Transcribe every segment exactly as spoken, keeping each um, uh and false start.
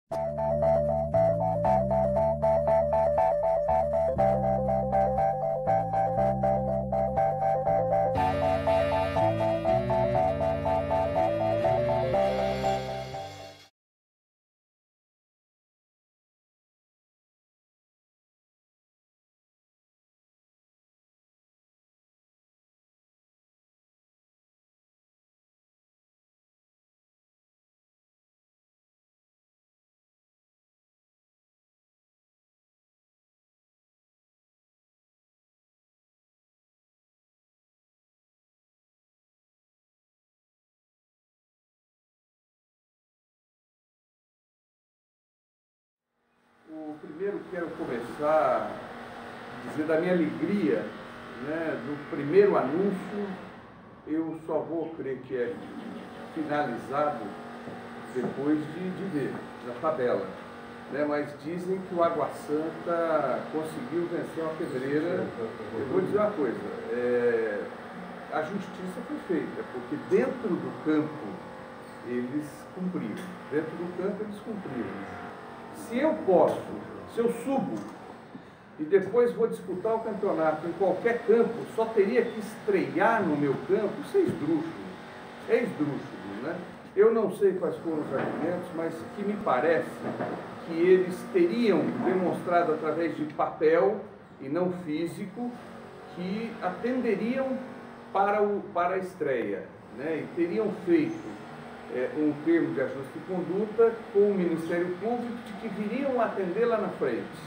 O primeiro quero começar dizendo a minha alegria, né, do primeiro anúncio. Eu só vou crer que é finalizado depois de, de ver na tabela, né, mas dizem que o Água Santa conseguiu vencer uma pedreira. Eu vou dizer uma coisa, é, a justiça foi feita, porque dentro do campo eles cumpriram, dentro do campo eles cumpriram. Se eu posso, se eu subo e depois vou disputar o campeonato em qualquer campo, só teria que estrear no meu campo, isso é esdrúxulo, é esdrúxulo, né? Eu não sei quais foram os argumentos, mas que me parece que eles teriam demonstrado através de papel e não físico que atenderiam para, o, para a estreia, né? E teriam feito É, um termo de ajuste de conduta com o Ministério Público de que viriam atender lá na frente.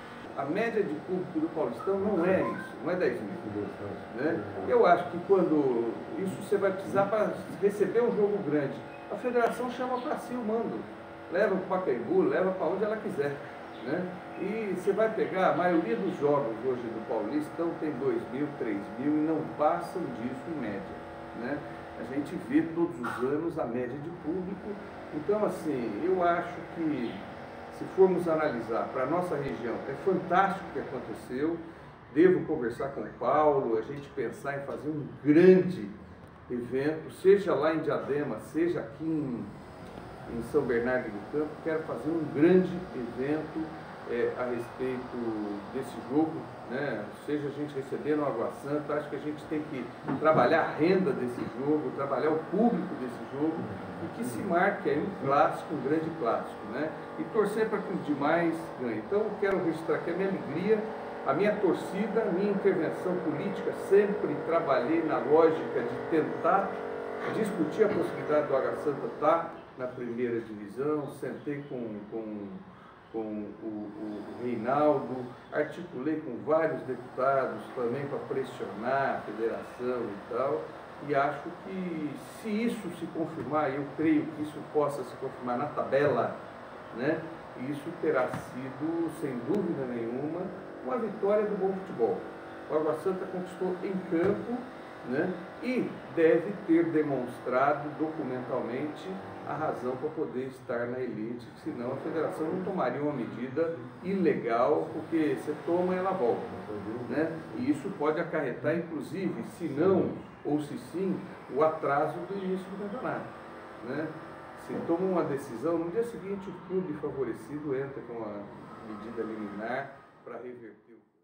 A média de público do Paulistão não é isso, não é dez mil. Né? Eu acho que quando isso você vai precisar para receber um jogo grande, a federação chama para si o mando, leva para o Pacaembu, leva para onde ela quiser. Né? E você vai pegar, a maioria dos jogos hoje do Paulistão tem dois mil, três mil e não passam disso em média. Né? A gente vê todos os anos a média de público. Então, assim, eu acho que, se formos analisar para a nossa região, é fantástico o que aconteceu. Devo conversar com o Paulo, a gente pensar em fazer um grande evento, seja lá em Diadema, seja aqui em, em São Bernardo do Campo. Quero fazer um grande evento é, a respeito desse jogo, né? Seja a gente recebendo o Água Santa, acho que a gente tem que trabalhar a renda desse jogo, trabalhar o público desse jogo, e que se marque aí um clássico, um grande clássico, né? E torcer para que os demais ganhem. Então, eu quero registrar aqui a minha alegria, a minha torcida, a minha intervenção política. Sempre trabalhei na lógica de tentar discutir a possibilidade do Água Santa estar na primeira divisão. Sentei com... com com o, o, o Reinaldo, articulei com vários deputados também para pressionar a federação e tal, e acho que se isso se confirmar, eu creio que isso possa se confirmar na tabela, né, isso terá sido, sem dúvida nenhuma, uma vitória do bom futebol. O Água Santa conquistou em campo, né, e deve ter demonstrado documentalmente a razão para poder estar na elite, senão a federação não tomaria uma medida ilegal, porque você toma e ela volta, né? E isso pode acarretar, inclusive, se não ou se sim, o atraso do início do campeonato, né? Se toma uma decisão, no dia seguinte o clube favorecido entra com uma medida liminar para reverter o...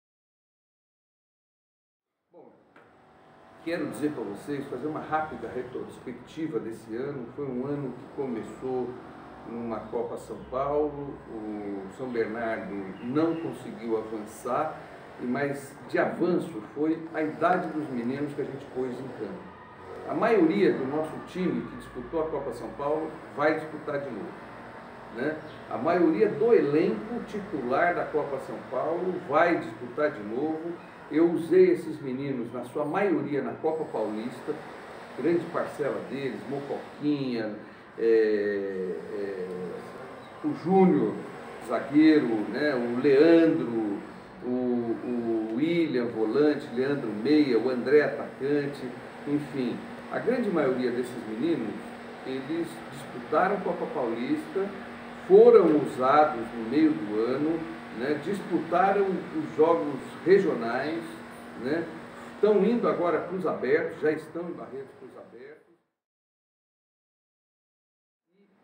Bom, quero dizer para vocês, fazer uma rápida retrospectiva desse ano. Foi um ano que começou numa Copa São Paulo, o São Bernardo não conseguiu avançar, mas de avanço foi a idade dos meninos que a gente pôs em campo. A maioria do nosso time que disputou a Copa São Paulo vai disputar de novo. Né? A maioria do elenco titular da Copa São Paulo vai disputar de novo. Eu usei esses meninos, na sua maioria, na Copa Paulista, grande parcela deles, Mocoquinha, é, é, o Júnior, zagueiro, né, o Leandro, o, o William, volante, Leandro Meia, o André, atacante, enfim. A grande maioria desses meninos, eles disputaram a Copa Paulista, foram usados no meio do ano, né, disputaram os jogos regionais, né, estão indo agora para os abertos, já estão em Barretos para os abertos.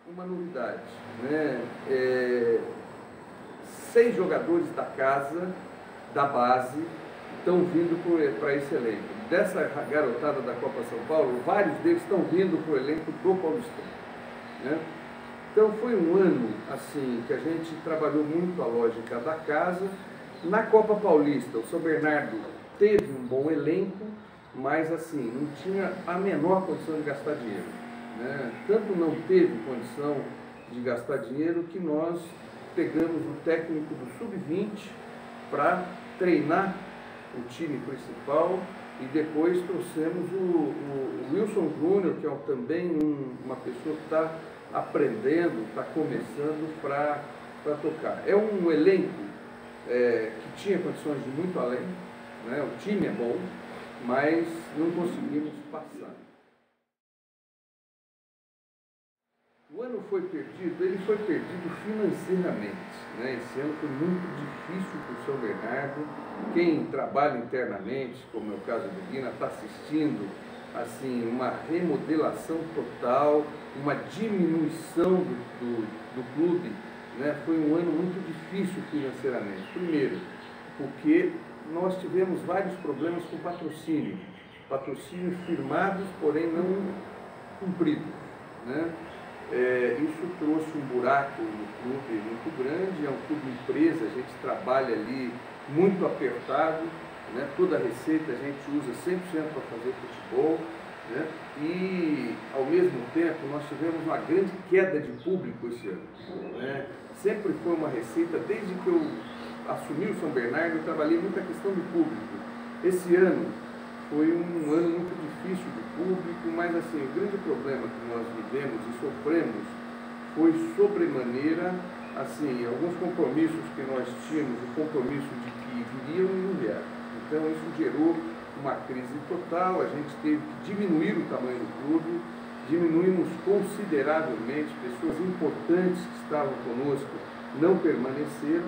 uma novidade, né? É, seis jogadores da casa, da base, estão vindo para esse elenco. Dessa garotada da Copa São Paulo, vários deles estão vindo para o elenco do Paulistão, né? Então foi um ano assim que a gente trabalhou muito a lógica da casa. Na Copa Paulista, o São Bernardo teve um bom elenco, mas assim, não tinha a menor condição de gastar dinheiro, né? Tanto não teve condição de gastar dinheiro que nós pegamos o técnico do sub vinte para treinar o time principal e depois trouxemos o, o Wilson Júnior, que é também um, uma pessoa que está aprendendo, está começando para tocar. É um elenco é, que tinha condições de muito além, né? O time é bom, mas não conseguimos passar. O ano foi perdido, ele foi perdido financeiramente, né? Esse ano foi muito difícil para o São Bernardo. Quem trabalha internamente, como é o caso do Guina, está assistindo assim, uma remodelação total, uma diminuição do, do, do clube, né? Foi um ano muito difícil financeiramente. Primeiro, porque nós tivemos vários problemas com patrocínio, patrocínios firmados, porém não cumpridos, né? É, isso trouxe um buraco no clube muito grande. É um clube empresa, a gente trabalha ali muito apertado, né? Toda a receita a gente usa cem por cento para fazer futebol, né? E ao mesmo tempo nós tivemos uma grande queda de público esse ano, né? Sempre foi uma receita, desde que eu assumi o São Bernardo, eu trabalhei muito a questão do público. Esse ano foi um ano muito difícil de público, mas assim, o grande problema que nós vivemos e sofremos foi sobremaneira, assim, alguns compromissos que nós tínhamos, o compromisso de que viriam e não vieram. Então isso gerou uma crise total, a gente teve que diminuir o tamanho do clube, diminuímos consideravelmente, pessoas importantes que estavam conosco não permaneceram,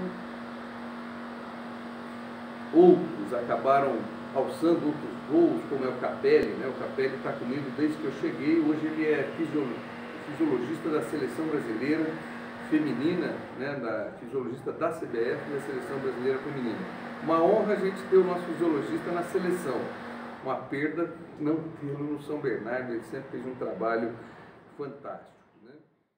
outros acabaram alçando outros voos, como é o Capelli, né? O Capelli está comigo desde que eu cheguei, hoje ele é fisiologista da Seleção Brasileira Feminina, né? Da fisiologista da C B F e da Seleção Brasileira Feminina. Uma honra a gente ter o nosso fisiologista na seleção, uma perda não tê-lo no São Bernardo, ele sempre fez um trabalho fantástico, né?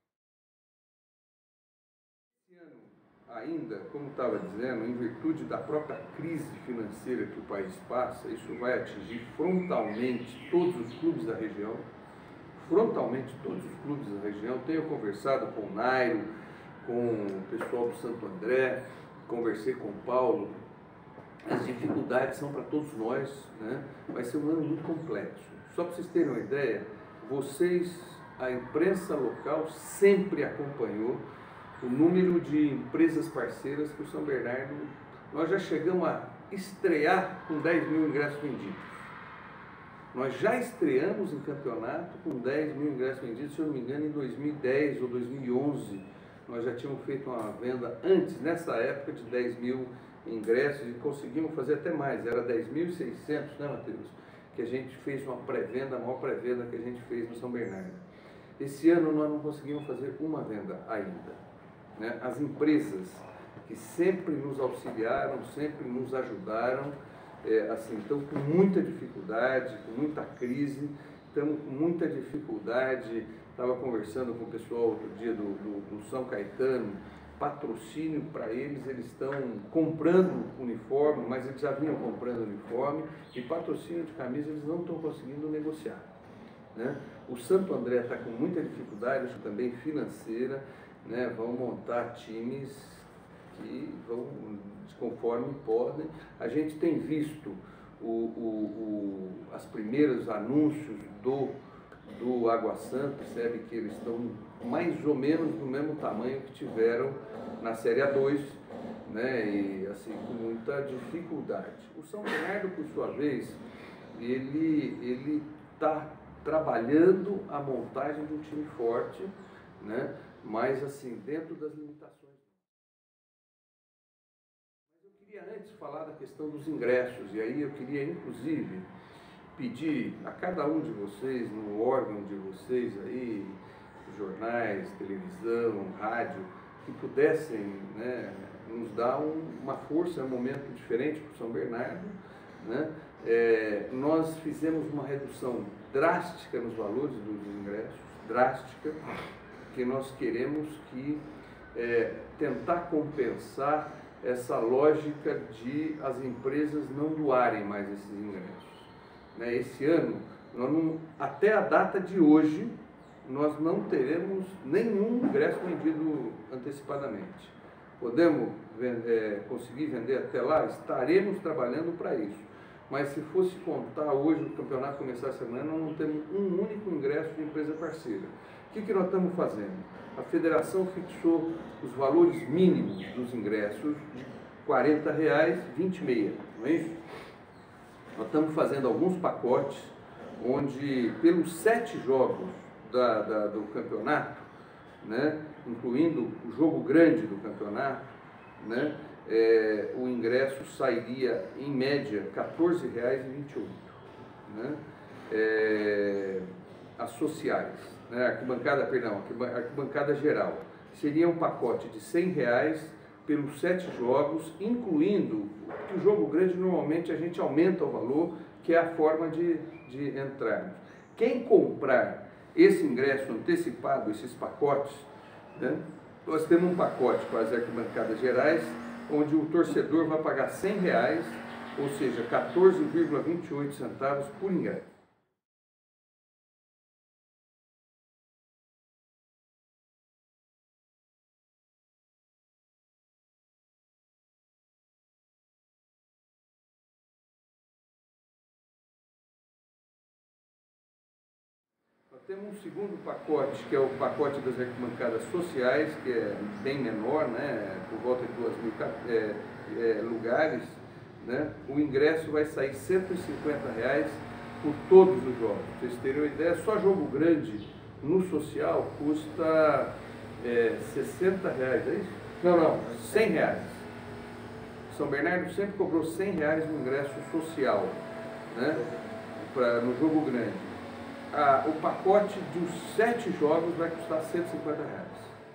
Esse ano ainda, como estava dizendo, em virtude da própria crise financeira que o país passa, isso vai atingir frontalmente todos os clubes da região, frontalmente todos os clubes da região. Tenho conversado com o Nairo, com o pessoal do Santo André, conversei com o Paulo. As dificuldades são para todos nós, né? Vai ser um ano muito complexo. Só para vocês terem uma ideia, vocês, a imprensa local sempre acompanhou o número de empresas parceiras que o São Bernardo, nós já chegamos a estrear com dez mil ingressos vendidos. Nós já estreamos em campeonato com dez mil ingressos vendidos, se eu não me engano, em dois mil e dez ou dois mil e onze. Nós já tínhamos feito uma venda antes, nessa época, de dez mil ingressos e conseguimos fazer até mais, era dez mil e seiscentos, né, Matheus? Que a gente fez uma pré-venda, a maior pré-venda que a gente fez no São Bernardo. Esse ano nós não conseguimos fazer uma venda ainda. Né? As empresas que sempre nos auxiliaram, sempre nos ajudaram, é, assim, estão com muita dificuldade, com muita crise, estamos com muita dificuldade. Estava conversando com o pessoal outro dia do, do, do São Caetano, patrocínio para eles, eles estão comprando uniforme, mas eles já vinham comprando uniforme, e patrocínio de camisa eles não estão conseguindo negociar, né? O Santo André está com muita dificuldade, acho também financeira, né? Vão montar times que vão, conforme podem. A gente tem visto o, o, o, as primeiros anúncios do, do Água Santa, percebe que eles estão mais ou menos do mesmo tamanho que tiveram na Série A dois, né? E assim, com muita dificuldade. O São Bernardo, por sua vez, ele ele está trabalhando a montagem de um time forte, né? Mas assim, dentro das limitações. Mas eu queria antes falar da questão dos ingressos, e aí eu queria inclusive pedir a cada um de vocês, no órgão de vocês aí, jornais, televisão, rádio, que pudessem, né, nos dar um, uma força, um momento diferente para o São Bernardo, né? É, nós fizemos uma redução drástica nos valores dos ingressos, drástica, que nós queremos que é, tentar compensar essa lógica de as empresas não doarem mais esses ingressos. Né? Esse ano, nós não, até a data de hoje, nós não teremos nenhum ingresso vendido antecipadamente. Podemos é, conseguir vender até lá? Estaremos trabalhando para isso. Mas se fosse contar hoje, o campeonato começar essa semana, nós não temos um único ingresso de empresa parceira. O que, que nós estamos fazendo? A federação fixou os valores mínimos dos ingressos de quarenta reais, vinte e meia, não é isso? Nós estamos fazendo alguns pacotes onde, pelos sete jogos da, da, do campeonato, né, incluindo o jogo grande do campeonato, né, é, o ingresso sairia, em média, quatorze reais e vinte e oito centavos. Né? É, as sociais, né, arquibancada, perdão, arquibancada geral, seria um pacote de cem reais pelos sete jogos, incluindo que o jogo grande normalmente a gente aumenta o valor, que é a forma de, de entrarmos. Quem comprar esse ingresso antecipado, esses pacotes, né, nós temos um pacote para as arquibancadas gerais, onde o torcedor vai pagar cem reais, ou seja, quatorze vírgula vinte e oito centavos por ingresso. Nós temos um segundo pacote, que é o pacote das arquibancadas sociais, que é bem menor, né, por volta de dois mil é, é, lugares. Né? O ingresso vai sair cento e cinquenta reais por todos os jogos. Para vocês terem uma ideia, só jogo grande no social custa é, sessenta reais, é isso? Não, não, cem reais. São Bernardo sempre cobrou cem reais no ingresso social, né, pra, no jogo grande. Ah, o pacote dos sete jogos vai custar cento e cinquenta reais.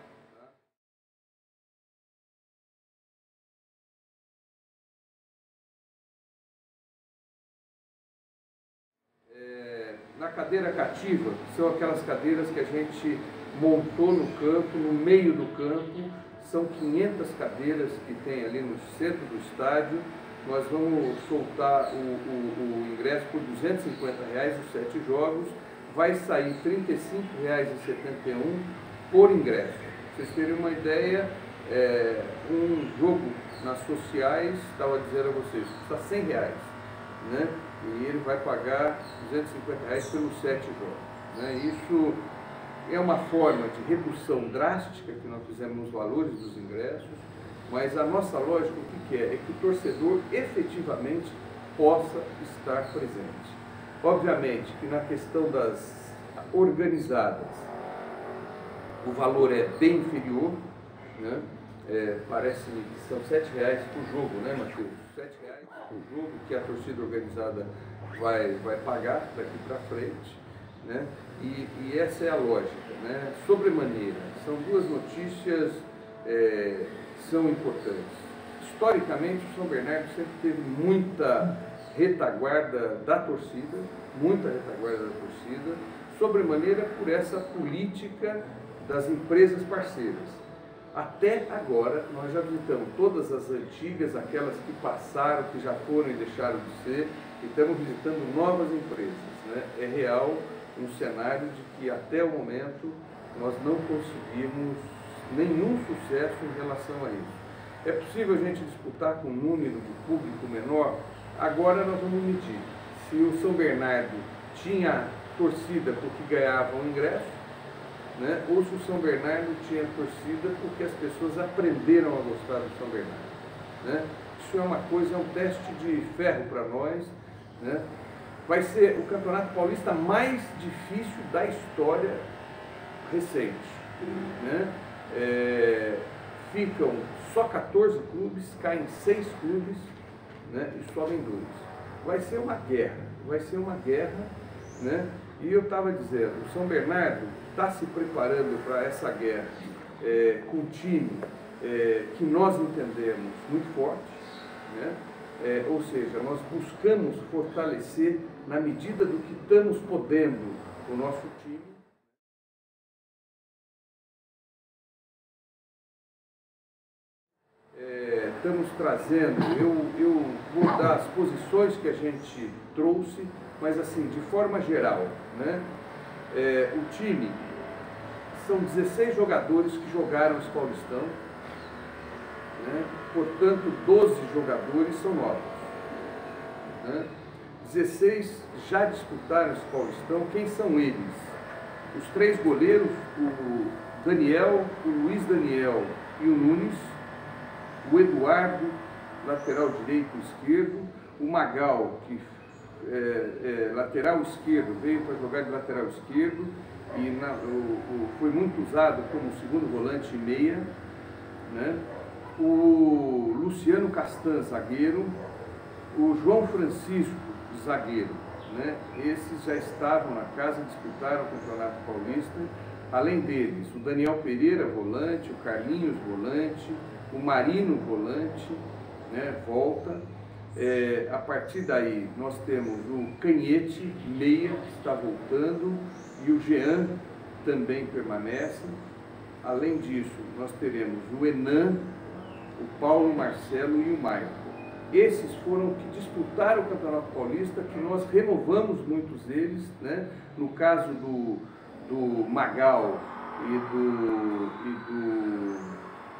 É, na cadeira cativa, são aquelas cadeiras que a gente montou no campo, no meio do campo, são quinhentas cadeiras que tem ali no centro do estádio. Nós vamos soltar o, o, o ingresso por duzentos e cinquenta reais, os sete jogos, vai sair trinta e cinco reais e setenta e um por ingresso. Pra vocês terem uma ideia, é, um jogo nas sociais, estava dizendo a vocês, custa cem reais, né? E ele vai pagar duzentos e cinquenta reais pelos sete jogos. Né? Isso é uma forma de redução drástica que nós fizemos nos valores dos ingressos, mas a nossa lógica, o que, que é? É que o torcedor efetivamente possa estar presente. Obviamente que na questão das organizadas, o valor é bem inferior, né? É, parece-me que são sete reais por jogo, né, Matheus? sete reais por jogo que a torcida organizada vai, vai pagar daqui para frente, né? E, e essa é a lógica, né? Sobremaneira, são duas notícias é, que são importantes. Historicamente, o São Bernardo sempre teve muita retaguarda da torcida, muita retaguarda da torcida, sobremaneira por essa política das empresas parceiras. Até agora, nós já visitamos todas as antigas, aquelas que passaram, que já foram e deixaram de ser, e estamos visitando novas empresas. Né? É real um cenário de que até o momento nós não conseguimos nenhum sucesso em relação a isso. É possível a gente disputar com um número de público menor? Agora nós vamos medir se o São Bernardo tinha torcida porque ganhava um ingresso, né? Ou se o São Bernardo tinha torcida porque as pessoas aprenderam a gostar do São Bernardo. Né? Isso é uma coisa, é um teste de ferro para nós. Né? Vai ser o Campeonato Paulista mais difícil da história recente. Né? É, ficam só quatorze clubes, caem seis clubes, né? E sobem dois. Vai ser uma guerra, vai ser uma guerra, né? E eu estava dizendo, o São Bernardo está se preparando para essa guerra é, com um time é, que nós entendemos muito forte, né? É, ou seja, nós buscamos fortalecer na medida do que estamos podendo o nosso time. É, estamos trazendo, eu, eu vou dar as posições que a gente trouxe, mas assim, de forma geral, né? É, o time, são dezesseis jogadores que jogaram esse Paulistão, né? Portanto, doze jogadores são novos, né? dezesseis já disputaram esse Paulistão. Quem são eles? Os três goleiros, o Daniel, o Luiz Daniel e o Nunes, o Eduardo, lateral direito e esquerdo, o Magal, que é, é, lateral esquerdo, veio para jogar de lateral esquerdo e na, o, o, foi muito usado como segundo volante e meia, né? O Luciano Castan, zagueiro, o João Francisco, zagueiro, né? Esses já estavam na casa, disputaram o Campeonato Paulista. Além deles, o Daniel Pereira, volante, o Carlinhos, volante, o Marino, volante, né? Volta. É, a partir daí, nós temos o Canhete, meia, que está voltando, e o Jean também permanece. Além disso, nós teremos o Enan, o Paulo Marcelo e o Maicon. Esses foram que disputaram o Campeonato Paulista, que nós renovamos muitos deles, né? No caso do, do Magal e do, e do,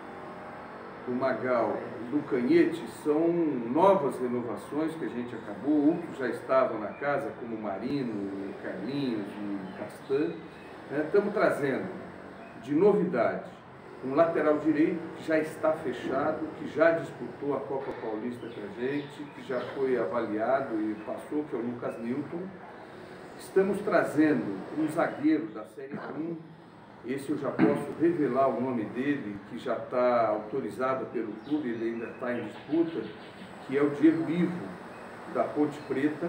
do Magal do Canhete, são novas renovações que a gente acabou. Outros já estavam na casa, como o Marino, o Carlinhos e o Castan, né? Estamos trazendo de novidade um lateral direito que já está fechado, que já disputou a Copa Paulista com a gente, que já foi avaliado e passou, que é o Lucas Newton. Estamos trazendo um zagueiro da Série um, esse eu já posso revelar o nome dele, que já está autorizado pelo clube, ele ainda está em disputa, que é o Diego Ivo, da Ponte Preta,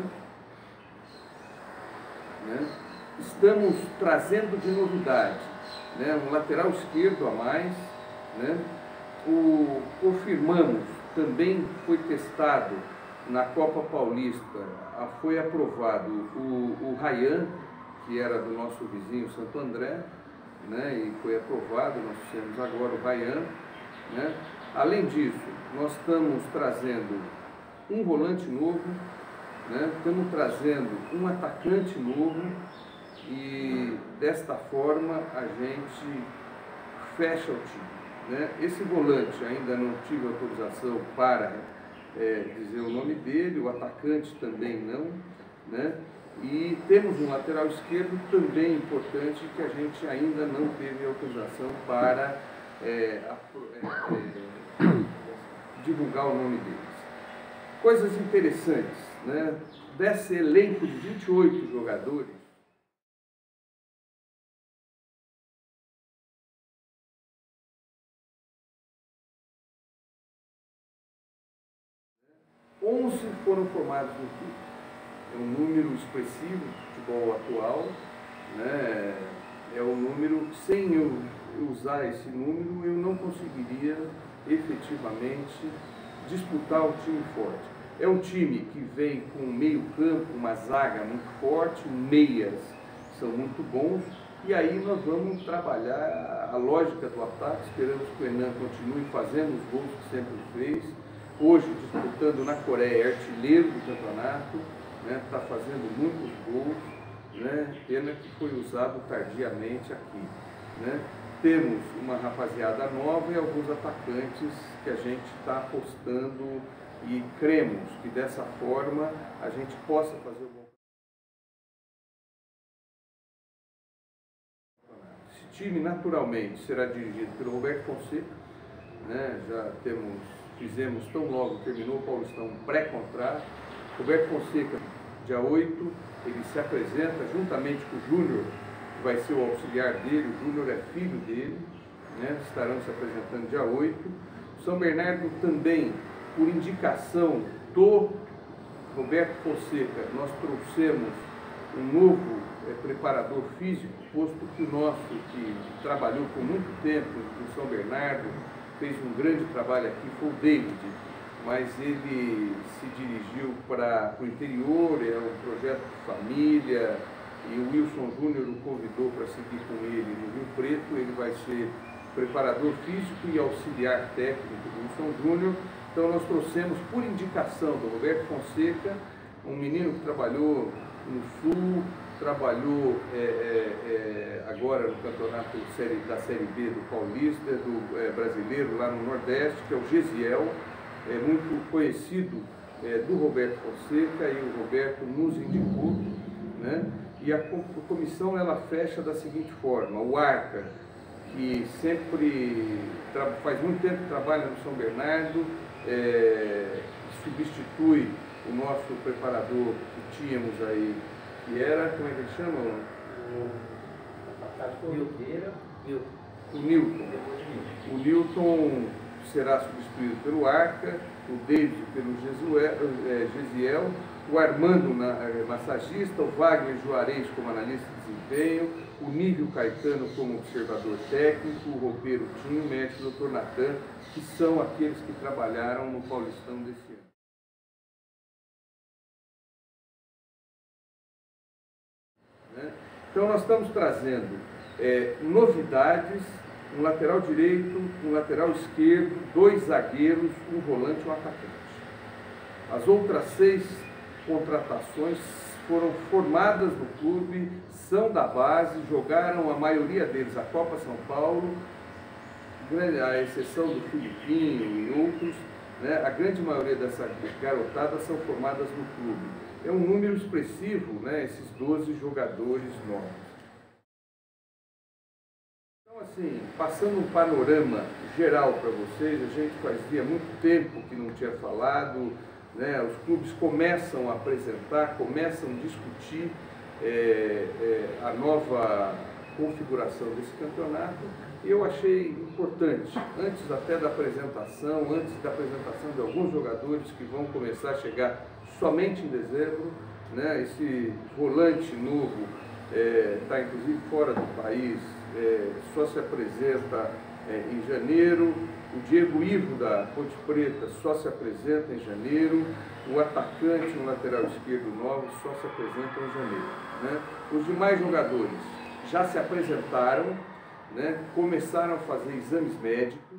né? Estamos trazendo de novidade, né, um lateral esquerdo a mais, né? O, confirmamos, também foi testado na Copa Paulista, foi aprovado o, o Rayan, que era do nosso vizinho Santo André, né, e foi aprovado, nós temos agora o Rayan, né? Além disso, nós estamos trazendo um volante novo, né? Estamos trazendo um atacante novo, e desta forma a gente fecha o time, né? Esse volante ainda não tive autorização para é, dizer o nome dele, o atacante também não, né? E temos um lateral esquerdo também importante que a gente ainda não teve autorização para é, é, é, divulgar o nome deles. Coisas interessantes, né? Desse elenco de vinte e oito jogadores, onze foram formados no clube. É um número expressivo do futebol atual, né? É um número, sem eu usar esse número, eu não conseguiria efetivamente disputar um time forte. É um time que vem com um meio campo, uma zaga muito forte, meias são muito bons, e aí nós vamos trabalhar a lógica do ataque. Esperamos que o Enan continue fazendo os gols que sempre fez. Hoje, disputando na Coreia, é artilheiro do campeonato, né? Está fazendo muitos gols, né? Pena que foi usado tardiamente aqui, né? Temos uma rapaziada nova e alguns atacantes que a gente está apostando e cremos que dessa forma a gente possa fazer o bom. Esse time naturalmente será dirigido pelo Roberto Fonseca, né? Já temos, fizemos tão logo terminou o Paulistão um pré-contrato. Roberto Fonseca, dia oito, ele se apresenta juntamente com o Júnior, que vai ser o auxiliar dele. O Júnior é filho dele, né? Estarão se apresentando dia oito. São Bernardo também, por indicação do Roberto Fonseca, nós trouxemos um novo é, preparador físico, posto que o nosso, que trabalhou por muito tempo em São Bernardo, fez um grande trabalho aqui, foi o David, mas ele se dirigiu para o interior, é um projeto de família, e o Wilson Júnior o convidou para seguir com ele no Rio Preto. Ele vai ser preparador físico e auxiliar técnico do Wilson Júnior. Então nós trouxemos, por indicação do Roberto Fonseca, um menino que trabalhou no Sul, trabalhou é, é, é, agora no campeonato série, da Série B do Paulista, do é, brasileiro lá no Nordeste, que é o Gesiel, é muito conhecido é, do Roberto Fonseca, e o Roberto nos indicou, né? E a comissão ela fecha da seguinte forma: o Arca, que sempre faz muito tempo que trabalha no São Bernardo, é, substitui o nosso preparador que tínhamos aí, que era, como é que ele chama? O Newton. O Newton será substituído pelo Arca, o David pelo Gesiel, o Armando, massagista, o Wagner Juarez como analista de desempenho, o Nívio Caetano como observador técnico, o roupeiro Tinho, o médico doutor Natan, que são aqueles que trabalharam no Paulistão desse ano. Né? Então nós estamos trazendo é, novidades, um lateral direito, um lateral esquerdo, dois zagueiros, um volante e um atacante. As outras seis contratações foram formadas no clube, são da base, jogaram a maioria deles a Copa São Paulo, a exceção do Filipinho e outros, né? A grande maioria dessa garotada são formadas no clube. É um número expressivo, né? Esses doze jogadores novos. Então, assim, passando um panorama geral para vocês, a gente fazia muito tempo que não tinha falado, né? Os clubes começam a apresentar, começam a discutir é, é, a nova configuração desse campeonato. E eu achei importante, antes até da apresentação, antes da apresentação de alguns jogadores que vão começar a chegar somente em dezembro, né? Esse volante novo está é, inclusive fora do país, é, só se apresenta é, em janeiro. O Diego Ivo da Ponte Preta só se apresenta em janeiro. O atacante no lateral esquerdo novo só se apresenta em janeiro, né? Os demais jogadores já se apresentaram, né? Começaram a fazer exames médicos.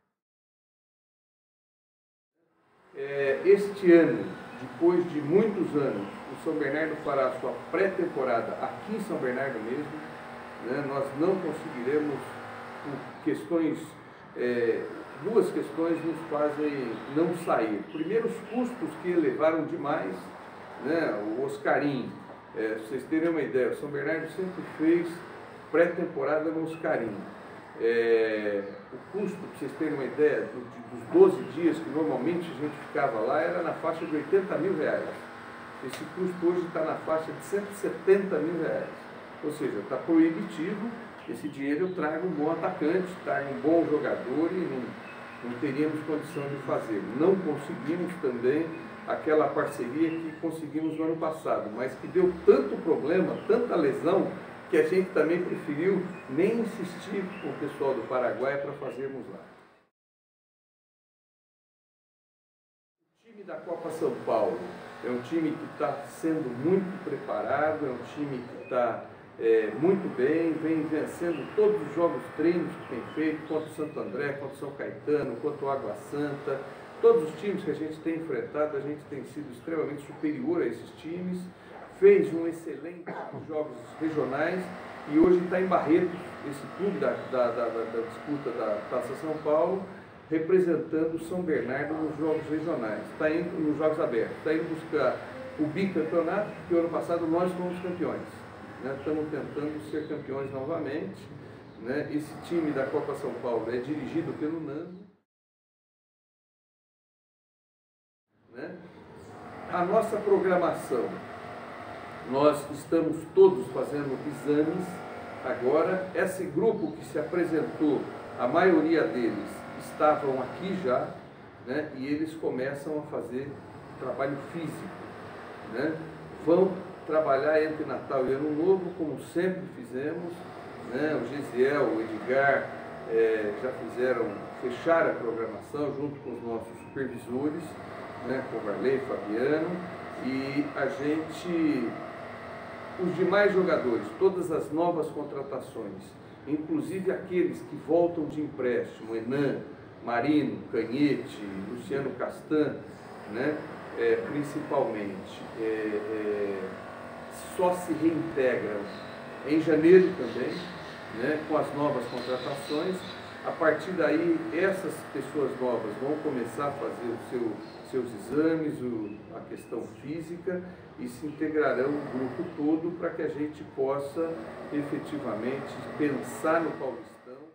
É, este ano, depois de muitos anos, o São Bernardo fará a sua pré-temporada aqui em São Bernardo mesmo, né? Nós não conseguiremos, por questões, é, duas questões nos fazem não sair. Primeiro, os custos que elevaram demais, né? O Oscarim, é, pra vocês terem uma ideia, o São Bernardo sempre fez pré-temporada no Oscarim. É, o custo, para vocês terem uma ideia, do, de, dos doze dias que normalmente a gente ficava lá, era na faixa de oitenta mil reais. Esse custo hoje está na faixa de cento e setenta mil reais. Ou seja, está proibitivo. Esse dinheiro eu trago um bom atacante, trago um bom jogador e não, não teríamos condição de fazer. Não conseguimos também aquela parceria que conseguimos no ano passado, mas que deu tanto problema, tanta lesão, que a gente também preferiu nem insistir com o pessoal do Paraguai para fazermos lá. O time da Copa São Paulo é um time que está sendo muito preparado, é um time que está é, muito bem, vem vencendo todos os jogos treinos que tem feito, contra o Santo André, contra o São Caetano, contra o Água Santa. Todos os times que a gente tem enfrentado, a gente tem sido extremamente superior a esses times. Fez um excelente jogos regionais e hoje está em Barretos, esse clube da, da, da, da disputa da Taça São Paulo, representando o São Bernardo nos jogos regionais, está indo nos jogos abertos, está indo buscar o bicampeonato, porque ano passado nós fomos campeões, né? Estamos tentando ser campeões novamente, né? Esse time da Copa São Paulo é dirigido pelo Nando, né? A nossa programação, nós estamos todos fazendo exames agora. Esse grupo que se apresentou, a maioria deles estavam aqui já, né? E eles começam a fazer trabalho físico, né? Vão trabalhar entre Natal e Ano Novo, como sempre fizemos, né? O Gesiel, o Edgar é, já fizeram, fechar a programação junto com os nossos supervisores, né? Com o Varley, Fabiano, e a gente, os demais jogadores, todas as novas contratações, inclusive aqueles que voltam de empréstimo, Enan, Marino, Canhete, Luciano Castan, né? É, principalmente, é, é, só se reintegram em janeiro também, né, com as novas contratações. A partir daí, essas pessoas novas vão começar a fazer os seu, seus exames, o, a questão física, e se integrarão o grupo todo para que a gente possa efetivamente pensar no Paulistão.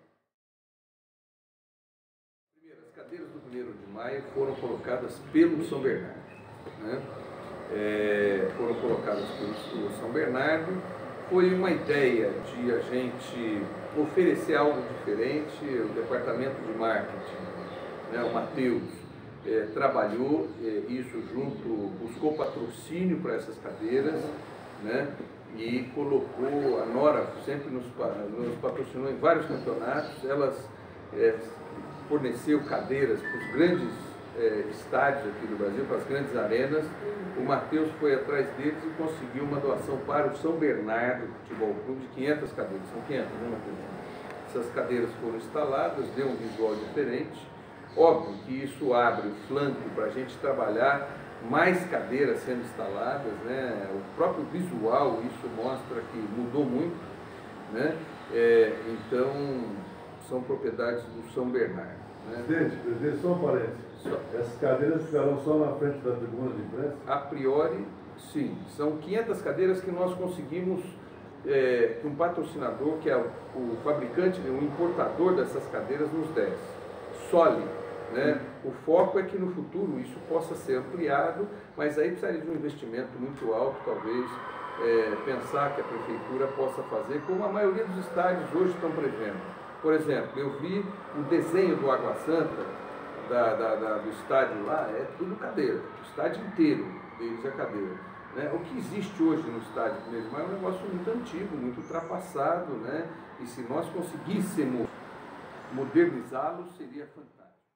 As cadeiras do primeiro de maio foram colocadas pelo São Bernardo. Né? É, foram colocadas pelo São Bernardo. Foi uma ideia de a gente oferecer algo diferente. O departamento de marketing, né, o Matheus, é, trabalhou é, isso junto, buscou patrocínio para essas cadeiras, né, e colocou, a Nora sempre nos, nos patrocinou em vários campeonatos. Elas é, forneceu cadeiras para os grandes É, estádios aqui do Brasil, para as grandes arenas. O Matheus foi atrás deles e conseguiu uma doação para o São Bernardo Futebol Clube de quinhentas cadeiras. São quinhentas, né, Matheus? Essas cadeiras foram instaladas, deu um visual diferente. Óbvio que isso abre o flanco para a gente trabalhar mais cadeiras sendo instaladas, né? O próprio visual, isso mostra que mudou muito, né? É, então, são propriedades do São Bernardo. Né? Presidente, presidente, só um parênteses. Essas cadeiras ficarão só na frente da tribuna de imprensa? A priori, sim. São quinhentas cadeiras que nós conseguimos, é, que um patrocinador, que é o, o fabricante, o importador dessas cadeiras, nos desse. Sole, né? O foco é que no futuro isso possa ser ampliado, mas aí precisaria de um investimento muito alto, talvez, é, pensar que a prefeitura possa fazer, como a maioria dos estádios hoje estão prevendo. Por exemplo, eu vi o desenho do Água Santa, Da, da, da, do estádio lá, é tudo cadeira, o estádio inteiro deles é cadeira. Né? O que existe hoje no estádio mesmo é um negócio muito antigo, muito ultrapassado, né? E se nós conseguíssemos modernizá-lo, seria fantástico.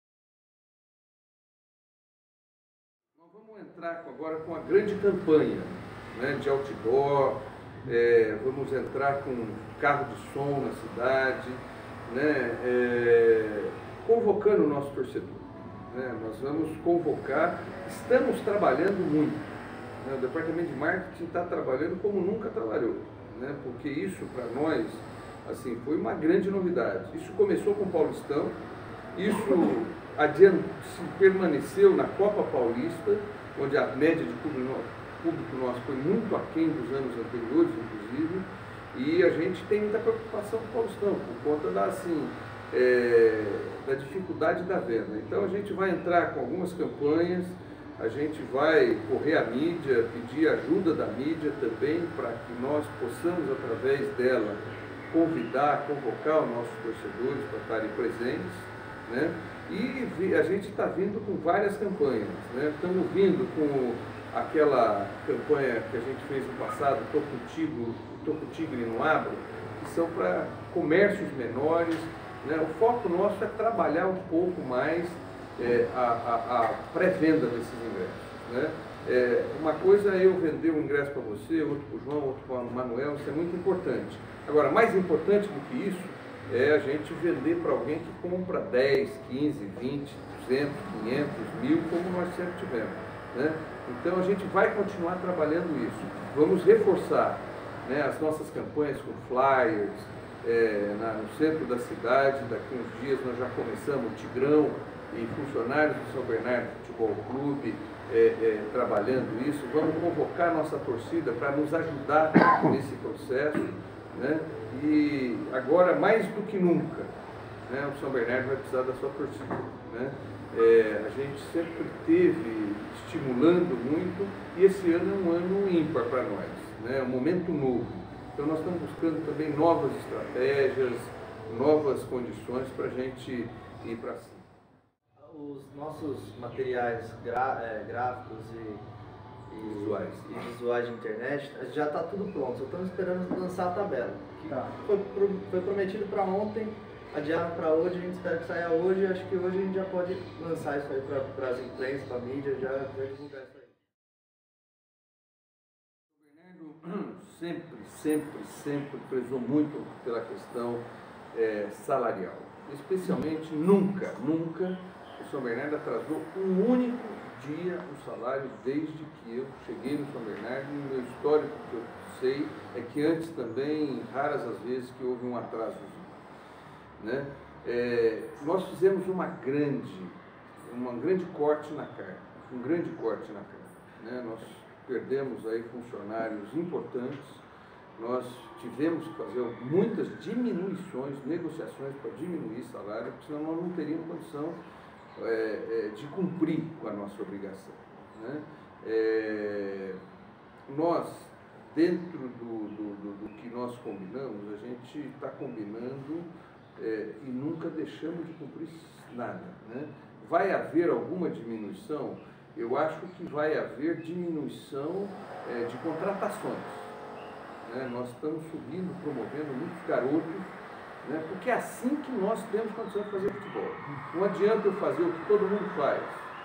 Nós vamos entrar agora com a grande campanha, né, de outdoor, é, vamos entrar com carro de som na cidade, né? É, convocando o nosso torcedor. Né? Nós vamos convocar, estamos trabalhando muito. Né? O departamento de marketing está trabalhando como nunca trabalhou, né? Porque isso para nós assim, foi uma grande novidade. Isso começou com o Paulistão, isso adiante, permaneceu na Copa Paulista, onde a média de público nosso foi muito aquém dos anos anteriores, inclusive, e a gente tem muita preocupação com o Paulistão, por conta da assim, É, da dificuldade da venda. Então a gente vai entrar com algumas campanhas, a gente vai correr a mídia, pedir ajuda da mídia também, para que nós possamos, através dela, convidar, convocar os nossos torcedores para estarem presentes, né? E a gente está vindo com várias campanhas, né? Estamos vindo com aquela campanha que a gente fez no passado, Toco Tigre, Toco Tigre no Abro, que são para comércios menores. Né? O foco nosso é trabalhar um pouco mais é, a, a, a pré-venda desses ingressos. Né? É, uma coisa é eu vender um ingresso para você, outro para o João, outro para o Manuel, isso é muito importante. Agora, mais importante do que isso é a gente vender para alguém que compra dez, quinze, vinte, duzentos, quinhentos, mil, como nós sempre tivemos. Né? Então a gente vai continuar trabalhando isso. Vamos reforçar, né, as nossas campanhas com flyers, É, na, no centro da cidade. Daqui uns dias nós já começamos o Tigrão e funcionários do São Bernardo Futebol Clube é, é, trabalhando isso. Vamos convocar nossa torcida para nos ajudar nesse processo, né? E agora, mais do que nunca, né, o São Bernardo vai precisar da sua torcida. Né? É, a gente sempre teve estimulando muito, e esse ano é um ano ímpar para nós, né? É um momento novo. Então nós estamos buscando também novas estratégias, novas condições para a gente ir para cima. Os nossos materiais gra é, gráficos e, visuais. e visuais de internet, já está tudo pronto, só estamos esperando lançar a tabela. Que Tá. foi, foi prometido para ontem, adiado para hoje, a gente espera que saia hoje, acho que hoje a gente já pode lançar isso aí para as imprensas, para a mídia, já, já divulgar isso aí. O Bernardo sempre, sempre, sempre prezou muito pela questão é, salarial. Especialmente, nunca, nunca o São Bernardo atrasou um único dia o salário desde que eu cheguei no São Bernardo. E o meu histórico que eu sei é que antes também, raras as vezes que houve um atraso. Né? É, nós fizemos uma grande, um grande corte na carne, um grande corte na carne. Né? Nós perdemos aí funcionários importantes, nós tivemos que fazer muitas diminuições, negociações para diminuir salário, porque senão nós não teríamos condição é, é, de cumprir com a nossa obrigação. Né? É, nós, dentro do, do, do, do que nós combinamos, a gente está combinando é, e nunca deixamos de cumprir nada. Né? Vai haver alguma diminuição? Eu acho que vai haver diminuição é, de contratações. Né? Nós estamos subindo, promovendo muitos garotos, né? Porque é assim que nós temos condição de fazer futebol. Não adianta eu fazer o que todo mundo faz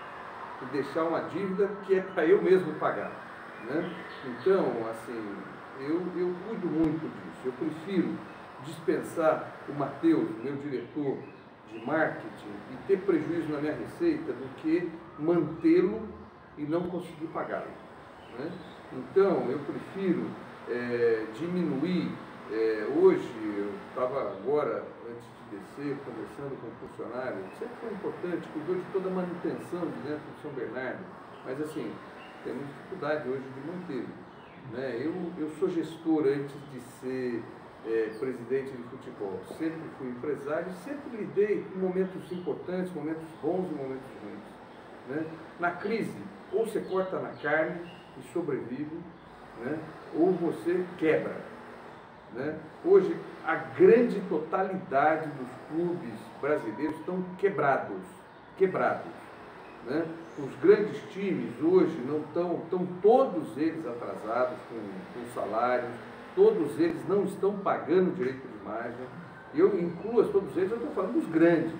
e deixar uma dívida que é para eu mesmo pagar. Né? Então, assim, eu, eu cuido muito disso. Eu prefiro dispensar o Matheus, meu diretor de marketing, e ter prejuízo na minha receita do que mantê-lo e não conseguir pagá-lo. Né? Então, eu prefiro é, diminuir. É, hoje, eu estava agora, antes de descer, conversando com o funcionário, sempre foi importante, cuidou de toda a manutenção de dentro do São Bernardo, mas assim, temos dificuldade hoje de mantê-lo. Né? Eu, eu sou gestor antes de ser é, presidente de futebol, sempre fui empresário, sempre lidei com momentos importantes, momentos bons e momentos ruins. Né? Na crise, ou você corta na carne e sobrevive, né? Ou você quebra. Né? Hoje, a grande totalidade dos clubes brasileiros estão quebrados, quebrados. Né? Os grandes times hoje não estão, estão todos eles atrasados com, com salários, todos eles não estão pagando direito de imagem. Eu incluo todos eles, eu estou falando dos grandes,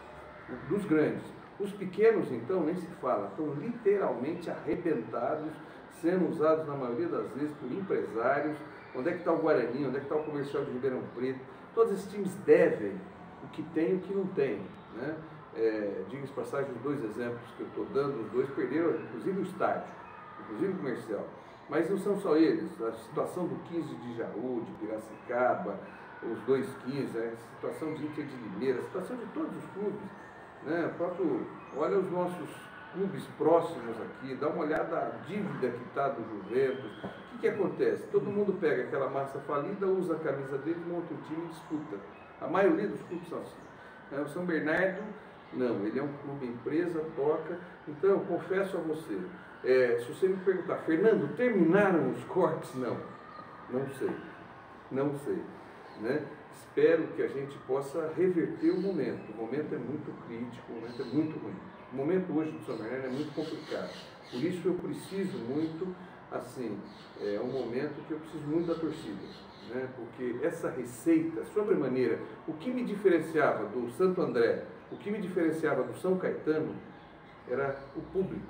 dos grandes. Os pequenos, então, nem se fala, estão literalmente arrebentados, sendo usados na maioria das vezes por empresários. Onde é que está o Guarani, onde é que está o Comercial de Ribeirão Preto? Todos esses times devem o que tem e o que não tem. Né? É, diga-se de passagem, os dois exemplos que eu estou dando, os dois perderam, inclusive o estádio, inclusive o Comercial. Mas não são só eles, a situação do quinze de Jaú, de Piracicaba, os dois quinze, a situação de Inter de Limeira, a situação de todos os clubes. Né? O próprio, olha os nossos clubes próximos aqui, dá uma olhada à dívida que está do Juventus. O que, que acontece? Todo mundo pega aquela massa falida, usa a camisa dele, monta um time e disputa. A maioria dos clubes são assim. O São Bernardo, não, ele é um clube empresa, toca. Então, eu confesso a você, é, se você me perguntar, Fernando, terminaram os cortes? Não, não sei, não sei. Né? Espero que a gente possa reverter o momento. O momento é muito crítico, o momento é muito ruim. O momento hoje do São Bernardo é muito complicado. Por isso eu preciso muito, assim, é um momento que eu preciso muito da torcida. Né? Porque essa receita, sobremaneira, o que me diferenciava do Santo André, o que me diferenciava do São Caetano, era o público.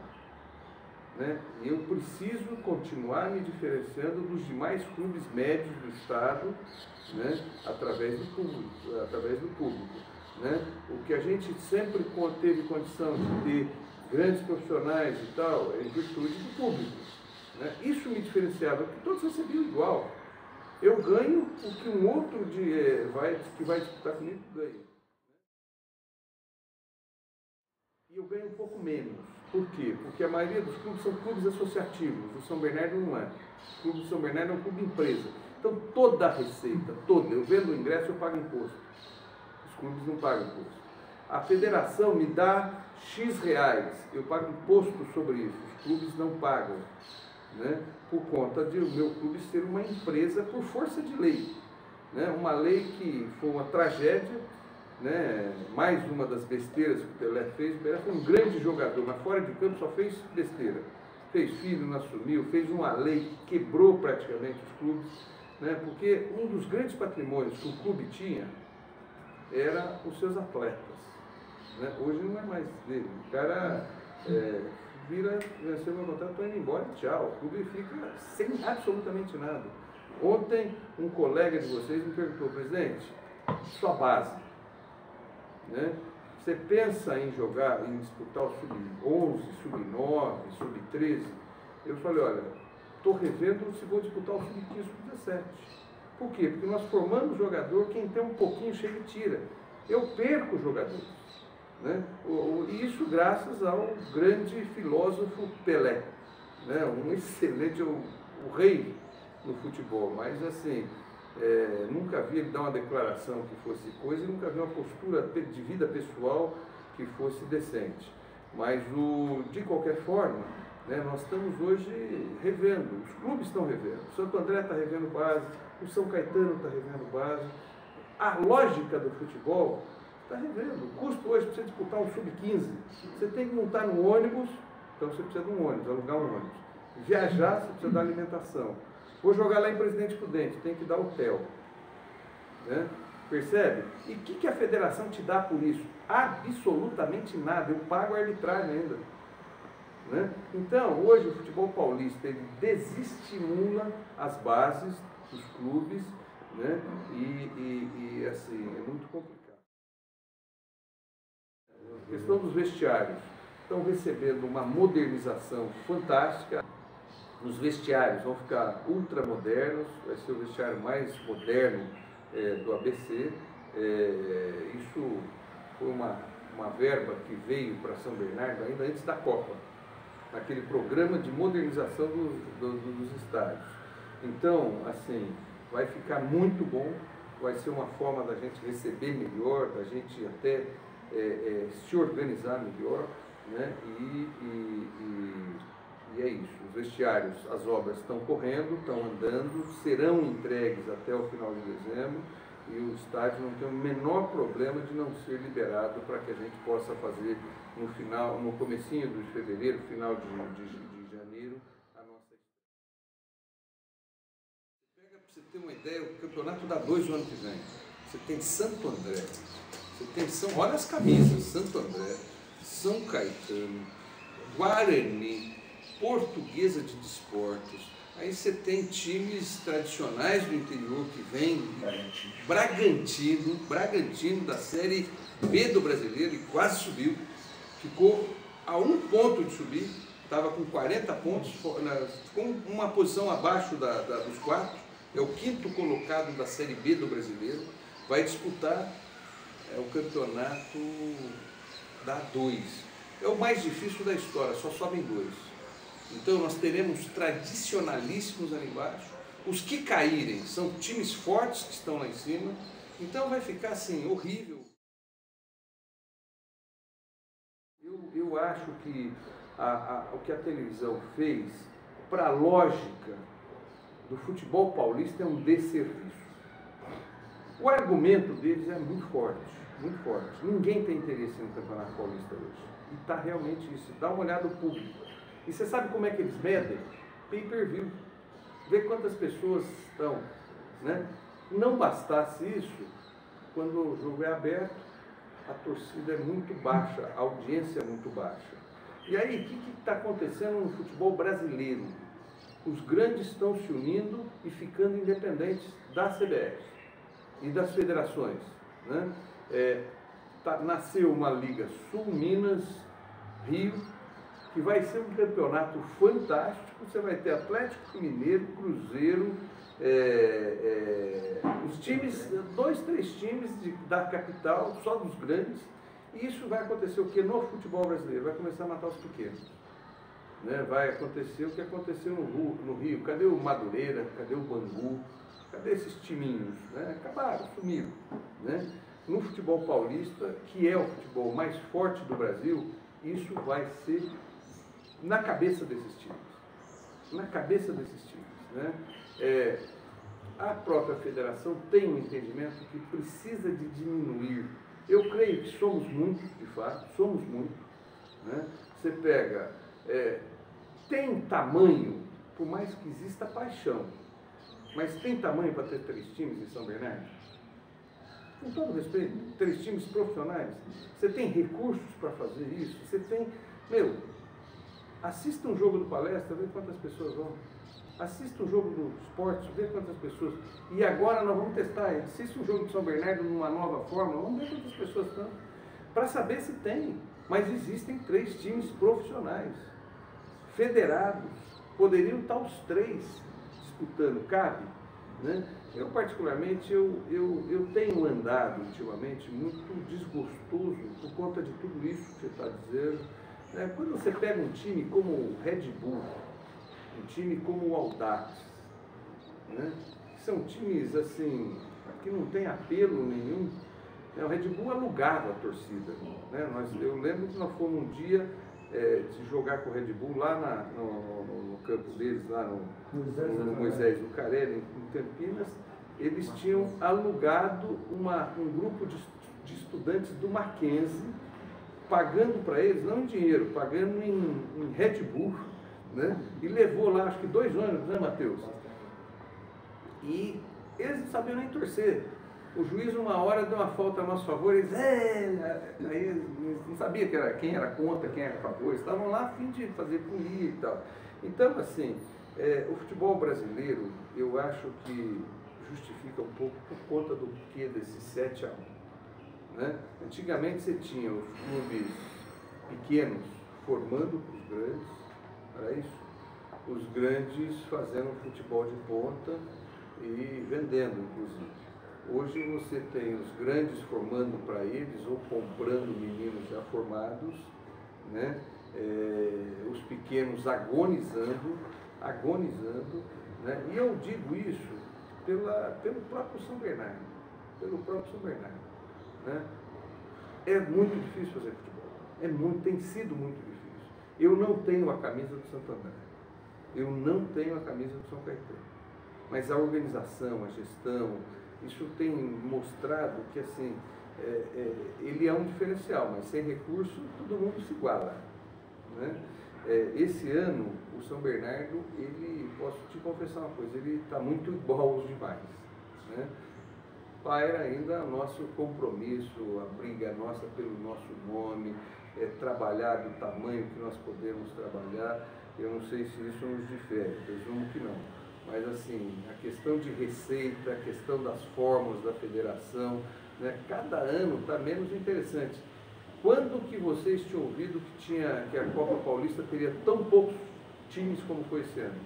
Né? E eu preciso continuar me diferenciando dos demais clubes médios do estado, né? através do público. Através do público. Né? O que a gente sempre teve condição de ter grandes profissionais e tal, é em virtude do público. Né? Isso me diferenciava, porque todos recebiam igual. Eu ganho o que um outro de, é, vai, que vai disputar comigo ganha. E eu ganho um pouco menos. Por quê? Porque a maioria dos clubes são clubes associativos. O São Bernardo não é. O clube de São Bernardo é um clube empresa. Então toda a receita, toda, eu vendo o ingresso, eu pago imposto. Os clubes não pagam imposto. A federação me dá X reais, eu pago imposto sobre isso. Os clubes não pagam. Né? Por conta de o meu clube ser uma empresa por força de lei. Né? Uma lei que foi uma tragédia. Né? Mais uma das besteiras que o Pelé fez. O Pelé foi um grande jogador, mas fora de campo só fez besteira. fez filho, não assumiu, fez uma lei que quebrou praticamente os clubes, né? Porque um dos grandes patrimônios que o clube tinha era os seus atletas. Né? Hoje não é mais dele. O cara é, vira, venceu meu contrato, estou indo embora e tchau. O clube fica sem absolutamente nada. Ontem um colega de vocês me perguntou, presidente, sua base, né? Você pensa em jogar, em disputar o sub onze, sub nove, sub treze? Eu falei, olha, estou revendo se vou disputar o sub quinze, sub dezessete. Por quê? Porque nós formamos jogador, quem tem um pouquinho chega e tira. Eu perco jogadores. Né? E isso graças ao grande filósofo Pelé, né? Um excelente, o, o rei no futebol, mas assim, é, nunca vi ele dar uma declaração que fosse coisa e nunca vi uma postura de vida pessoal que fosse decente. Mas, o, de qualquer forma, né, nós estamos hoje revendo, os clubes estão revendo, o Santo André está revendo base, o São Caetano está revendo base, a lógica do futebol está revendo. O custo hoje para você disputar um sub quinze, você tem que montar no ônibus, então você precisa de um ônibus, alugar um ônibus. Viajar, você precisa da alimentação. Vou jogar lá em Presidente Prudente, tem que dar hotel. Né? Percebe? E o que, que a federação te dá por isso? Absolutamente nada. Eu pago a arbitragem ainda. Né? Então, hoje o futebol paulista ele desestimula as bases dos clubes, né? e, e, e assim, é muito complicado. A questão dos vestiários. Estão recebendo uma modernização fantástica. Os vestiários vão ficar ultramodernos, vai ser o vestiário mais moderno é, do A B C. É, isso foi uma, uma verba que veio para São Bernardo ainda antes da Copa, naquele programa de modernização do, do, dos estádios. Então, assim, vai ficar muito bom, vai ser uma forma da gente receber melhor, da gente até é, é, se organizar melhor, né? e, e, e E é isso, os vestiários, as obras estão correndo, estão andando, serão entregues até o final de dezembro e o estádio não tem o menor problema de não ser liberado para que a gente possa fazer no final, no comecinho de fevereiro, final de, de, de janeiro, a nossa estreia. Pega para você ter uma ideia, o campeonato dá dois no ano que vem. Você tem Santo André, você tem São, olha as camisas, Santo André, São Caetano, Guarani, Portuguesa de Desportos, aí você tem times tradicionais do interior que vêm, Bragantino, Bragantino da Série B do Brasileiro e quase subiu, ficou a um ponto de subir, estava com quarenta pontos, ficou uma posição abaixo da, da, dos quatro, é o quinto colocado da Série B do Brasileiro, vai disputar é, o campeonato da A dois, é o mais difícil da história, só sobem dois. Então nós teremos tradicionalíssimos ali embaixo, os que caírem são times fortes que estão lá em cima, então vai ficar assim, horrível. Eu, eu acho que a, a, o que a televisão fez para a lógica do futebol paulista é um desserviço. O argumento deles é muito forte, muito forte. Ninguém tem interesse no Campeonato Paulista hoje. E está realmente isso. Dá uma olhada no público. E você sabe como é que eles medem? Pay-per-view. Vê quantas pessoas estão. Né? Não bastasse isso, quando o jogo é aberto, a torcida é muito baixa, a audiência é muito baixa. E aí, o que está acontecendo no futebol brasileiro? Os grandes estão se unindo e ficando independentes da C B F e das federações. Né? É, tá, nasceu uma Liga Sul-Minas, Rio, que vai ser um campeonato fantástico. Você vai ter Atlético Mineiro, Cruzeiro, é, é, os times, dois, três times de, da capital, só dos grandes, e isso vai acontecer o que no futebol brasileiro? Vai começar a matar os pequenos. Né? Vai acontecer o que aconteceu no Rio, no Rio. Cadê o Madureira? Cadê o Bangu? Cadê esses timinhos? Né? Acabaram, sumiram. Né? No futebol paulista, que é o futebol mais forte do Brasil, isso vai ser na cabeça desses times, na cabeça desses times. Né? É, a própria federação tem um entendimento que precisa de diminuir. Eu creio que somos muitos, de fato, somos muitos. Né? Você pega, é, tem tamanho, por mais que exista paixão, mas tem tamanho para ter três times em São Bernardo? Com todo respeito, três times profissionais. Você tem recursos para fazer isso? Você tem... Meu, assista um jogo do Palestra, vê quantas pessoas vão. Assista um jogo do Esporte, vê quantas pessoas. E agora nós vamos testar. Assista um jogo de São Bernardo numa nova forma, vamos ver quantas pessoas estão. Para saber se tem. Mas existem três times profissionais, federados. Poderiam estar os três disputando, cabe? Né? Eu, particularmente, eu, eu, eu tenho andado ultimamente muito desgostoso por conta de tudo isso que você está dizendo. Né? Quando você pega um time como o Red Bull, um time como o Audax, né? São times assim, que não tem apelo nenhum. O Red Bull alugava a torcida. Né? Nós, eu lembro que nós fomos um dia é, de jogar com o Red Bull lá na, no, no, no campo deles, lá no, no, no Moisés Lucarelli, em Campinas. Eles tinham alugado uma, um grupo de, de estudantes do Mackenzie, pagando para eles, não em dinheiro, pagando em, em Red Bull, né? E levou lá, acho que dois ônibus, né, Matheus? E eles não sabiam nem torcer. O juiz, uma hora, deu uma falta a nosso favor, eles, é, aí eles não sabiam que era, quem era contra, quem era a favor, eles estavam lá a fim de fazer polir e tal. Então, assim, é, o futebol brasileiro, eu acho que justifica um pouco por conta do que desse sete a um. Né? Antigamente você tinha os clubes pequenos formando os grandes, era isso? Os grandes fazendo futebol de ponta e vendendo, inclusive. Hoje você tem os grandes formando para eles ou comprando meninos já formados, né? É, os pequenos agonizando, agonizando, né? E eu digo isso pela, pelo próprio São Bernardo, pelo próprio São Bernardo, né? É muito difícil fazer futebol, é muito, tem sido muito difícil. Eu não tenho a camisa do Santo André, eu não tenho a camisa do São Caetano, mas a organização, a gestão, isso tem mostrado que assim, é, é, ele é um diferencial, mas sem recurso todo mundo se iguala. Né? É, esse ano, o São Bernardo, ele, posso te confessar uma coisa, ele está muito igual aos demais. Né? Paira ainda nosso compromisso, a briga nossa pelo nosso nome, é, trabalhar do tamanho que nós podemos trabalhar. Eu não sei se isso nos difere, presumo que não. Mas assim, a questão de receita, a questão das fórmulas da federação, né, cada ano está menos interessante. Quando que vocês tinham ouvido que, tinha, que a Copa Paulista teria tão poucos times como foi esse ano?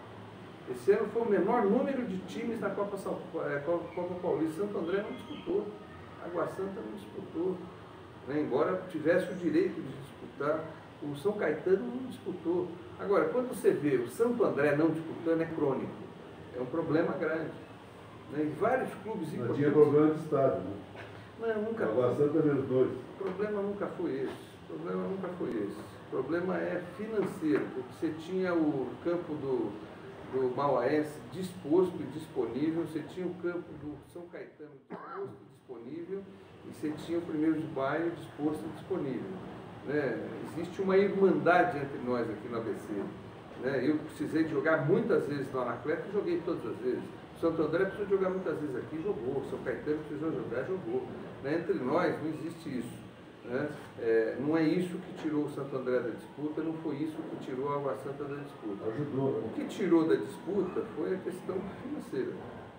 Esse ano foi o menor número de times na Copa, Copa Paulista. Santo André não disputou, Água Santa não disputou, né, embora tivesse o direito de disputar. O São Caetano não disputou. Agora, quando você vê o Santo André não disputando, é crônico. É um problema grande. Né? Em vários clubes importantes. Não tinha problema de estádio, né? Não, nunca foi. foi. A Santa menos dois. O problema nunca foi esse. O problema nunca foi esse. O problema é financeiro, porque você tinha o campo do, do Mauaense disposto e disponível, você tinha o campo do São Caetano disposto e disponível, e você tinha o primeiro de Maio disposto e disponível. Né? Existe uma irmandade entre nós aqui no A B C. Né? Eu precisei de jogar muitas vezes no Anacleto e joguei todas as vezes. O Santo André precisou jogar muitas vezes aqui e jogou. O São Caetano precisou jogar e jogou. Né? Entre nós não existe isso. Né? É, não é isso que tirou o Santo André da disputa, não foi isso que tirou a Água Santa da disputa. Ajudou. O que tirou da disputa foi a questão financeira.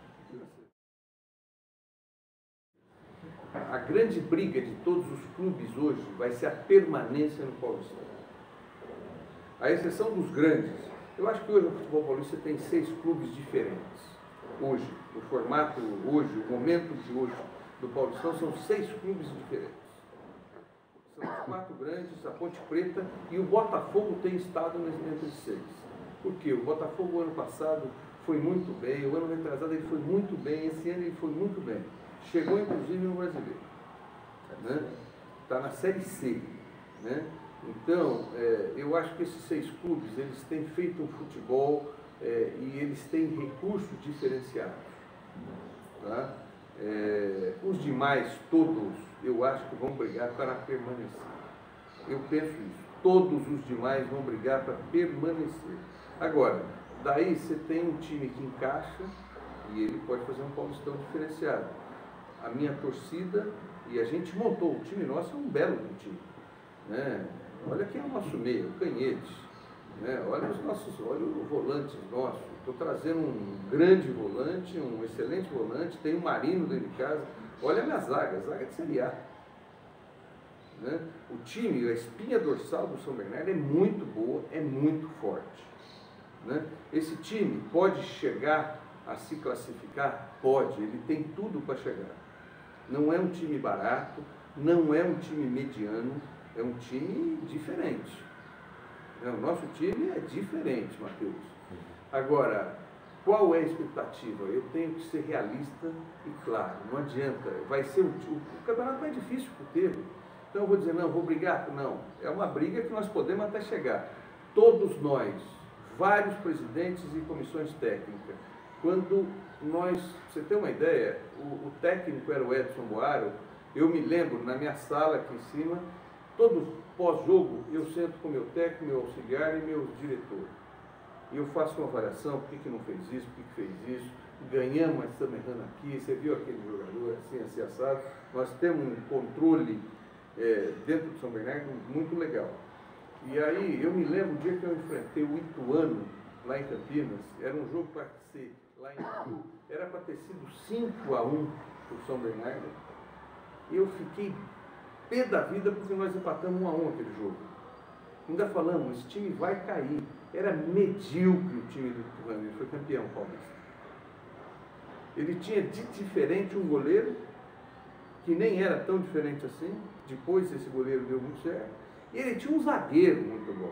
A grande briga de todos os clubes hoje vai ser a permanência no Paulistão. A exceção dos grandes. Eu acho que hoje o futebol paulista tem seis clubes diferentes. Hoje, o formato hoje, o momento de hoje do Paulistão são seis clubes diferentes. São os quatro grandes, a Ponte Preta e o Botafogo tem estado entre os seis. Por quê? O Botafogo ano passado foi muito bem, o ano retrasado ele foi muito bem, esse ano ele foi muito bem. Chegou inclusive no Brasileiro. Né? Está na Série C. Né? Então, é, eu acho que esses seis clubes, eles têm feito um futebol é, e eles têm recursos diferenciados. Tá? É, os demais, todos, eu acho que vão brigar para permanecer. Eu penso isso. Todos os demais vão brigar para permanecer. Agora, daí você tem um time que encaixa e ele pode fazer um Paulistão diferenciado. A minha torcida, e a gente montou, o time nosso é um belo time. Né? Olha quem é o nosso meio, o Canhete. Né? Olha os nossos, olha os volantes nossos. Estou trazendo um grande volante, um excelente volante, tem um Marino dentro de casa. Olha a minha zaga, a zaga de Série A. Né? O time, a espinha dorsal do São Bernardo é muito boa, é muito forte. Né? Esse time pode chegar a se classificar? Pode, ele tem tudo para chegar. Não é um time barato, não é um time mediano, é um time diferente. O nosso time é diferente, Matheus. Agora, qual é a expectativa? Eu tenho que ser realista e claro, não adianta. Vai ser o, o, o campeonato mais difícil que teve. Então eu vou dizer, não, vou brigar? Não. É uma briga que nós podemos até chegar. Todos nós, vários presidentes e comissões técnicas, quando nós, pra você ter uma ideia, o, o técnico era o Edson Boaro, eu me lembro, na minha sala aqui em cima, todo pós-jogo, eu sento com meu técnico, meu auxiliar e meu diretor. E eu faço uma avaliação, por que, que não fez isso, por que, que fez isso, ganhamos, mas estamos errando aqui, você viu aquele jogador assim, assim, assado. Nós temos um controle é, dentro do São Bernardo muito legal. E aí, eu me lembro o dia que eu enfrentei o Ituano, lá em Campinas, era um jogo para ser lá em Itu, era para ter sido cinco a um para o São Bernardo, e eu fiquei pé da vida porque nós empatamos um a um aquele jogo. Ainda falamos, esse time vai cair. Era medíocre o time do Ituano, ele foi campeão paulista. Ele tinha de diferente um goleiro, que nem era tão diferente assim, depois esse goleiro deu muito certo, e ele tinha um zagueiro muito bom.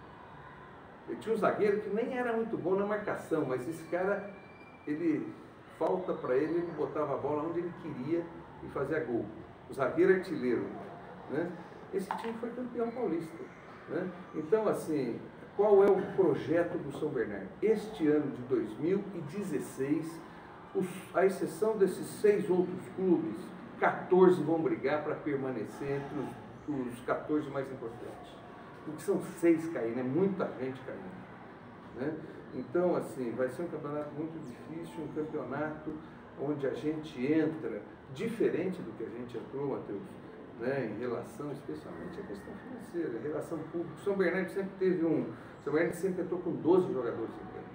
Ele tinha um zagueiro que nem era muito bom na marcação, mas esse cara, ele falta para ele, ele botava a bola onde ele queria e fazia gol. O zagueiro artilheiro. Né? Esse time foi campeão paulista. Né? Então, assim, qual é o projeto do São Bernardo? Este ano de dois mil e dezesseis, os, a exceção desses seis outros clubes, quatorze vão brigar para permanecer entre os, os quatorze mais importantes. Porque são seis caindo, é muita gente caindo. Né? Então, assim, vai ser um campeonato muito difícil, um campeonato onde a gente entra diferente do que a gente entrou, Matheus, né, em relação especialmente à questão financeira, relação pública. São Bernardo sempre teve um. São Bernardo sempre entrou com doze jogadores em campo.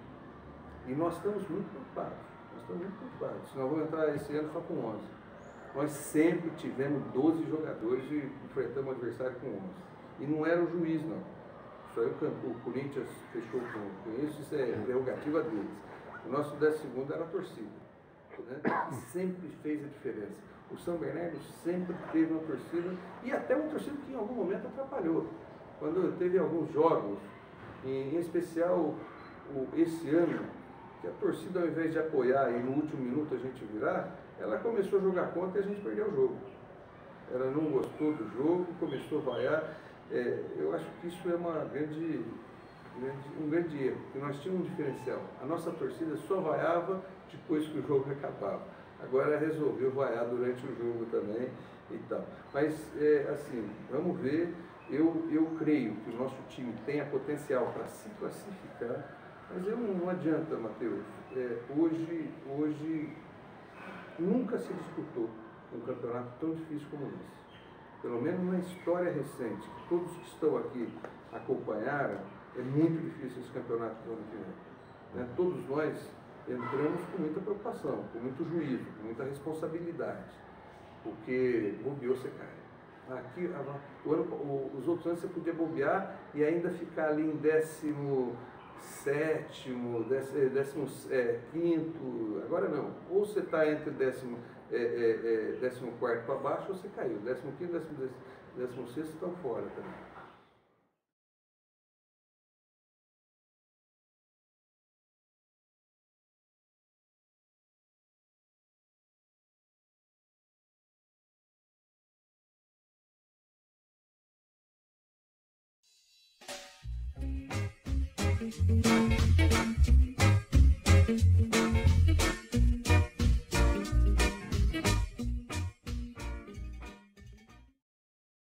E nós estamos muito preocupados. Nós estamos muito preocupados. Nós vamos entrar esse ano só com onze. Nós sempre tivemos doze jogadores e enfrentamos o adversário com onze. E não era o juiz, não. Isso aí o, o Corinthians fechou com, com isso, isso é prerrogativa deles. O nosso décimo segundo era a torcida. Né? E sempre fez a diferença. O São Bernardo sempre teve uma torcida, e até uma torcida que em algum momento atrapalhou. Quando teve alguns jogos, em, em especial o, esse ano, que a torcida, ao invés de apoiar e no último minuto a gente virar, ela começou a jogar contra e a gente perdeu o jogo. Ela não gostou do jogo, começou a vaiar. É, eu acho que isso é uma grande, grande, um grande erro, porque nós tínhamos um diferencial. A nossa torcida só vaiava depois que o jogo acabava. Agora resolveu vaiar durante o jogo também e tal. Mas, é, assim, vamos ver. Eu, eu creio que o nosso time tenha potencial para se classificar, mas eu não, não adianta, Matheus. É, hoje, hoje nunca se disputou um campeonato tão difícil como esse. Pelo menos na história recente, que todos que estão aqui acompanharam, é muito difícil esse campeonato do ano que vem. Né? Todos nós entramos com muita preocupação, com muito juízo, com muita responsabilidade, porque bobeou, você cai. Aqui, o ano, os outros anos você podia bobear e ainda ficar ali em décimo sétimo, décimo, décimo é, quinto, agora não. Ou você está entre décimo, é, é, é, décimo quarto para baixo, ou você caiu. Décimo quinto, décimo, décimo sexto estão fora também. Thank you.